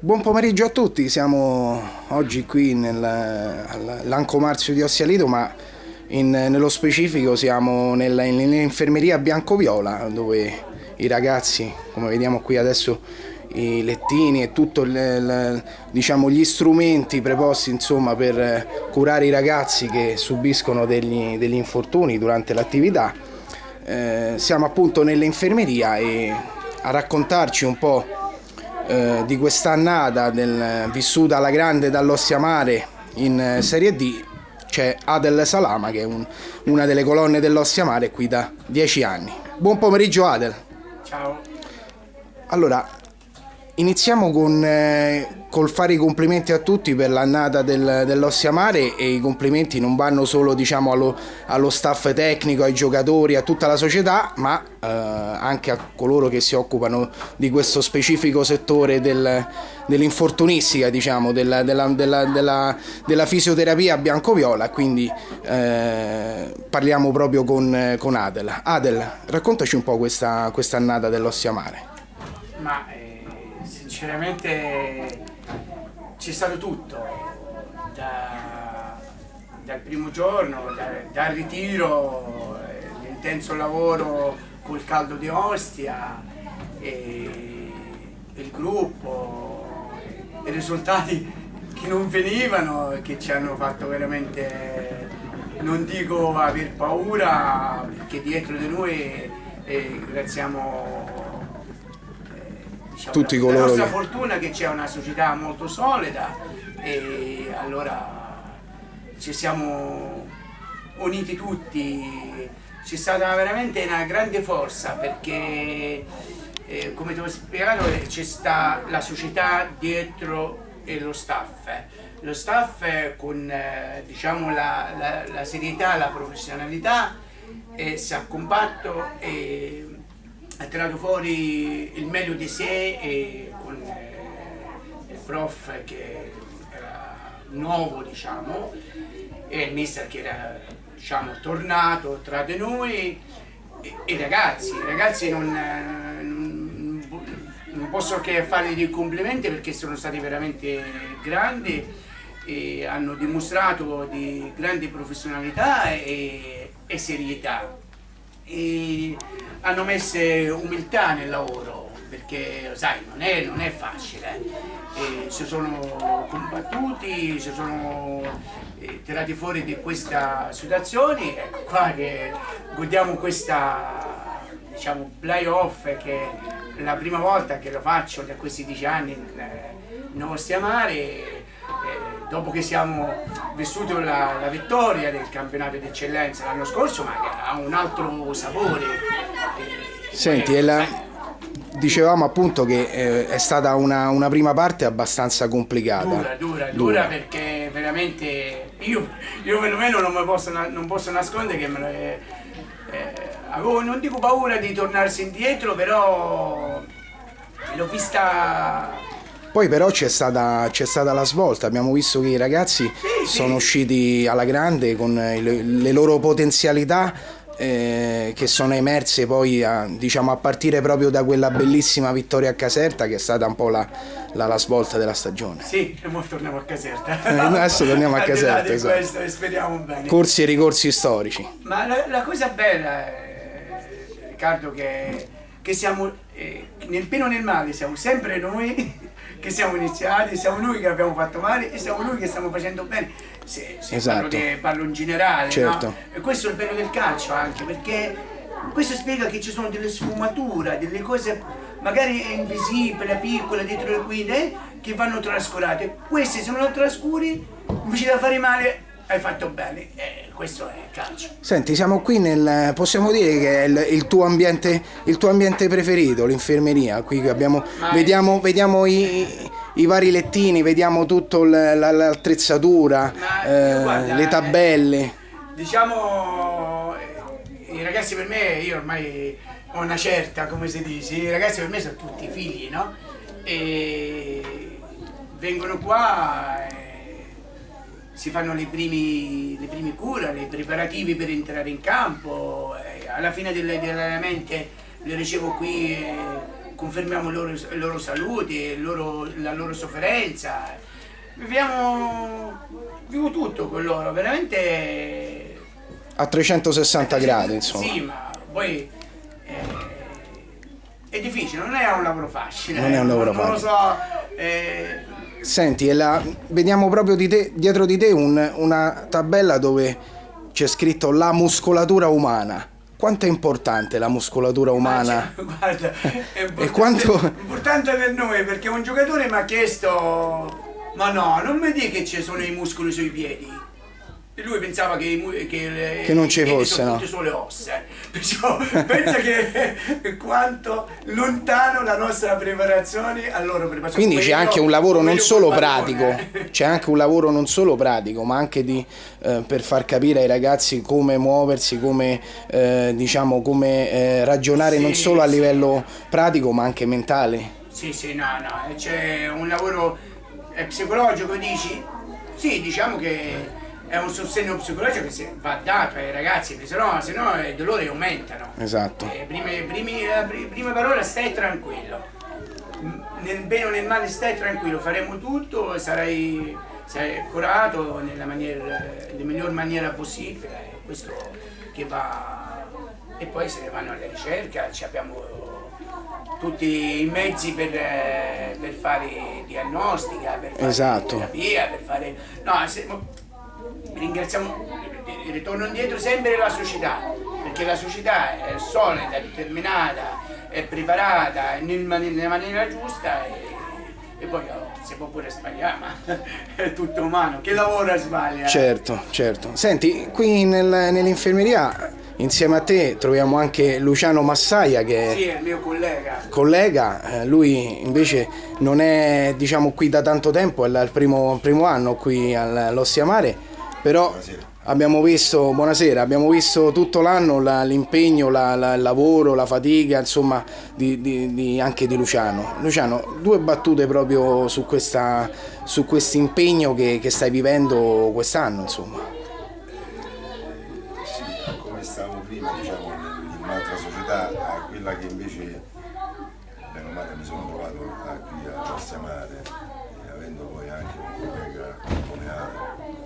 Buon pomeriggio a tutti, siamo oggi qui all'Anco Marzio di Ossia Lido, ma nello specifico siamo nell'infermeria bianco-viola, dove i ragazzi, come vediamo qui adesso, i lettini e tutto diciamo, gli strumenti preposti insomma, per curare i ragazzi che subiscono degli infortuni durante l'attività. Siamo appunto nell'infermeria e a raccontarci un po' di quest'annata vissuta alla grande dall'Ossiamare in Serie D c'è Adel Salama, che è una delle colonne dell'Ossiamare qui da 10 anni. Buon pomeriggio Adel. Ciao. Allora, iniziamo col fare i complimenti a tutti per l'annata dell'Ossiamare, e i complimenti non vanno solo diciamo, allo staff tecnico, ai giocatori, a tutta la società, ma anche a coloro che si occupano di questo specifico settore dell'infortunistica, diciamo, della fisioterapia bianco-viola. Quindi parliamo proprio con Adel. Adel, raccontaci un po' questa annata dell'Ossiamare. Sinceramente c'è stato tutto, dal primo giorno, dal ritiro, l'intenso lavoro col caldo di Ostia, il gruppo, i risultati che non venivano e che ci hanno fatto veramente, non dico aver paura, perché dietro di noi ringraziamo tutti la coloro nostra fortuna che c'è una società molto solida, e allora ci siamo uniti tutti. C'è stata veramente una grande forza, perché come ti ho spiegato c'è sta la società dietro e lo staff con diciamo la serietà, la professionalità, si è compatto e ha tirato fuori il meglio di sé, e con il prof che era nuovo, diciamo, e il mister che era, diciamo, tornato tra di noi, e i ragazzi non posso che fargli dei complimenti, perché sono stati veramente grandi e hanno dimostrato di grande professionalità e serietà. E hanno messo umiltà nel lavoro, perché sai, non è facile, e si sono combattuti, si sono tirati fuori di questa situazione. Ecco qua che godiamo questa, diciamo, playoff, che è la prima volta che lo faccio da questi 10 anni in Ossiamare, dopo che siamo vissuti la vittoria del campionato d'eccellenza l'anno scorso, ma che ha un altro sapore. Senti, dicevamo appunto che è stata una prima parte abbastanza complicata. Dura, perché veramente io perlomeno non posso nascondere che avevo, non dico paura di tornarsi indietro, però l'ho vista. Poi però c'è stata la svolta, abbiamo visto che i ragazzi sono usciti alla grande con le loro potenzialità, che sono emerse poi diciamo, a partire proprio da quella bellissima vittoria a Caserta, che è stata un po' la svolta della stagione. Sì, e ora torniamo a Caserta. Adesso torniamo a Caserta, esatto. Questo, e speriamo bene. Corsi e ricorsi storici. Ma la cosa bella, Riccardo, che siamo nel bene o nel male, siamo sempre noi che siamo iniziati, siamo noi che abbiamo fatto male e siamo noi che stiamo facendo bene. Se esatto. Parlo in generale, certo. No? E questo è il bello del calcio, anche perché questo spiega che ci sono delle sfumature, delle cose magari invisibili, piccole, dietro le quinte, che vanno trascurate. Queste se non le trascuri, invece di fare male, hai fatto bene. Questo è il calcio. Senti, siamo qui possiamo dire che è il tuo ambiente preferito, l'infermeria. Qui vediamo i vari lettini, vediamo tutto l'attrezzatura, le tabelle. Diciamo, i ragazzi per me, io ormai ho una certa, come si dice, i ragazzi per me sono tutti figli, no? E vengono qua, si fanno le prime cure, i preparativi per entrare in campo, alla fine dell'allenamento li ricevo qui confermiamo i loro saluti, la loro sofferenza, vivo tutto con loro, veramente a 360 gradi, insomma. Sì, ma poi è difficile, non è un lavoro facile. Non è un lavoro facile. Non lo so. Senti, vediamo proprio dietro di te una tabella dove c'è scritto la muscolatura umana. Quanto è importante la muscolatura umana? Guarda, è importante per noi, perché un giocatore mi ha chiesto: ma no, non mi dici che ci sono i muscoli sui piedi? E lui pensava che non ci fosse, sono no? tutte solo ossa. Perciò pensa che quanto lontano la nostra preparazione a loro preparazione. Quindi c'è anche un lavoro non solo pratico, c'è anche un lavoro non solo pratico, ma anche per far capire ai ragazzi come muoversi, come diciamo, come ragionare non solo a livello pratico, ma anche mentale. Sì, no, c'è un lavoro psicologico, dici? Sì, diciamo che è un sostegno psicologico che va dato ai ragazzi, se no i dolori aumentano. Esatto. Prime parole, stai tranquillo. Nel bene o nel male stai tranquillo, faremo tutto, sarai curato nella miglior maniera possibile. Questo che va. E poi se ne vanno alla ricerca, abbiamo tutti i mezzi per fare diagnostica, per fare terapia, per fare. Ringraziamo, ritorno indietro sempre la società, perché la società è solida, determinata, è preparata nella maniera giusta e poi si può pure sbagliare, ma è tutto umano, che lavora sbaglia. Certo. Senti, qui nell'infermeria insieme a te troviamo anche Luciano Massaia, che sì, è il mio collega. Lui invece non è, diciamo, qui da tanto tempo, è il primo anno qui all'Ossia Mare. Però abbiamo visto, buonasera, abbiamo visto tutto l'anno l'impegno, il lavoro, la fatica, insomma, anche di Luciano. Luciano, 2 battute proprio su questo impegno che stai vivendo quest'anno, insomma. Sì, come stavamo prima, diciamo, in un'altra società, a quella che invece, bene o male, mi sono trovato qui a Ossia Mare, avendo poi anche un collega come Ale.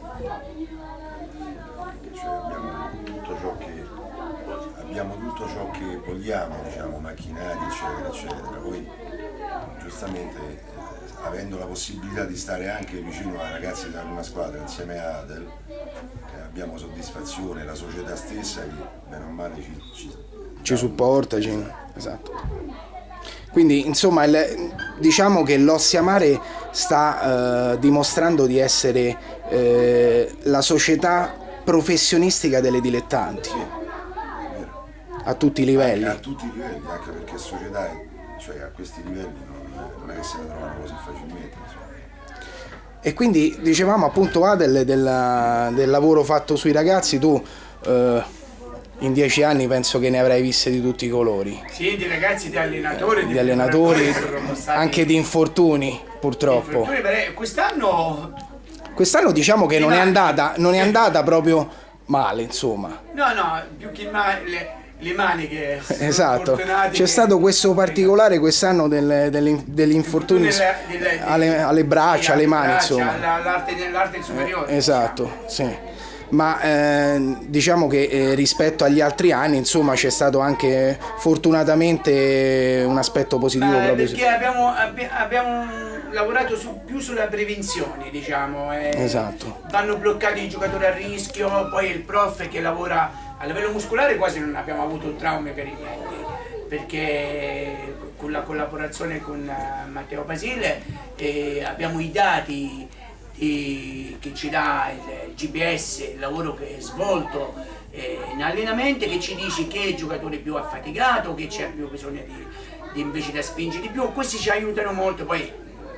Abbiamo tutto ciò che vogliamo, diciamo, macchinari, eccetera. Poi giustamente avendo la possibilità di stare anche vicino ai ragazzi della prima squadra insieme a Adel, abbiamo soddisfazione, la società stessa che bene o male ci supporta, esatto. Quindi insomma diciamo che l'Ossia Mare sta dimostrando di essere la società professionistica delle dilettanti. Sì, è vero. A tutti i livelli. A tutti i livelli, anche perché società, cioè a questi livelli non è che se ne trovano così facilmente. Insomma. E quindi dicevamo appunto Adel del lavoro fatto sui ragazzi, tu in 10 anni penso che ne avrai viste di tutti i colori. Sì, di ragazzi, di allenatori. Di allenatori, anche di infortuni purtroppo. Quest'anno diciamo che non è andata proprio male, insomma. No, più che male le maniche. Esatto, c'è stato questo particolare quest'anno degli infortuni alle braccia, alle mani, insomma. L'arte superiore. Esatto, sì. Ma diciamo che rispetto agli altri anni, insomma, c'è stato anche fortunatamente un aspetto positivo proprio. Perché abbiamo lavorato più sulla prevenzione, diciamo. Esatto. Vanno bloccati i giocatori a rischio, poi il prof che lavora a livello muscolare quasi non abbiamo avuto traumi per i niente, perché con la collaborazione con Matteo Basile abbiamo i dati che ci dà il GPS, il lavoro che è svolto in allenamento, che ci dice che il giocatore è più affaticato, che c'è più bisogno di invece da spingere di più. Questi ci aiutano molto, poi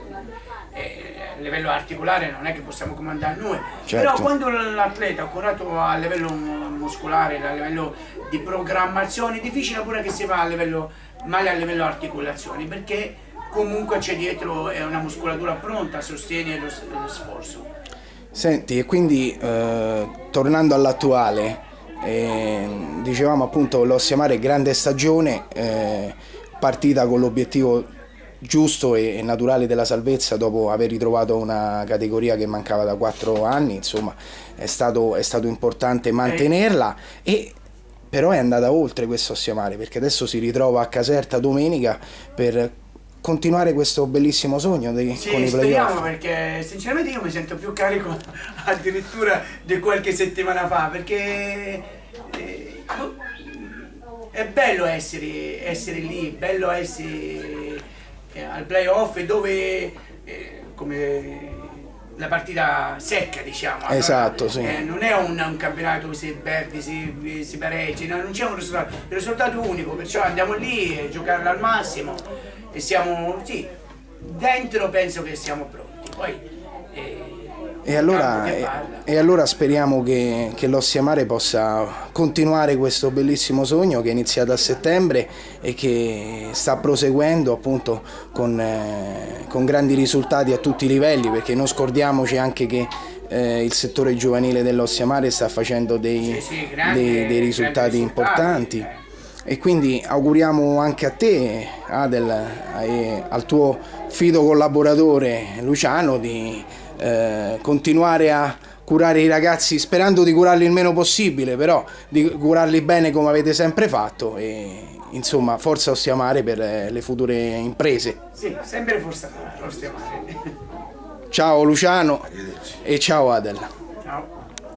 a livello articolare non è che possiamo comandare noi, certo. Però quando l'atleta è curato a livello muscolare, a livello di programmazione, è difficile pure che si va a livello articolazioni, perché comunque c'è dietro una muscolatura pronta a sostenere lo sforzo. Senti, e quindi tornando all'attuale, dicevamo appunto l'Ossia Mare grande stagione, partita con l'obiettivo giusto e naturale della salvezza dopo aver ritrovato una categoria che mancava da 4 anni, insomma è stato importante mantenerla, e però è andata oltre questo Ossiamare, perché adesso si ritrova a Caserta domenica per continuare questo bellissimo sogno con i playoff. Speriamo, perché sinceramente io mi sento più carico addirittura di qualche settimana fa, perché è bello essere lì, è bello essere al playoff, dove come la partita secca, diciamo. Esatto, allora, sì. Non è un campionato che si perde, si pareggi, non c'è un risultato, il risultato unico, perciò andiamo lì a giocarlo al massimo e siamo, sì, dentro penso che siamo pronti. Poi e allora speriamo che l'Ossiamare possa continuare questo bellissimo sogno che è iniziato a settembre e che sta proseguendo appunto con grandi risultati a tutti i livelli, perché non scordiamoci anche che il settore giovanile dell'Ossiamare sta facendo dei risultati importanti. E quindi auguriamo anche a te, Adel, e al tuo fido collaboratore Luciano di continuare a curare i ragazzi, sperando di curarli il meno possibile, però di curarli bene come avete sempre fatto, e insomma forza Ossiamare per le future imprese. Sì, sempre forza Ossiamare. Ciao Luciano e ciao Adel.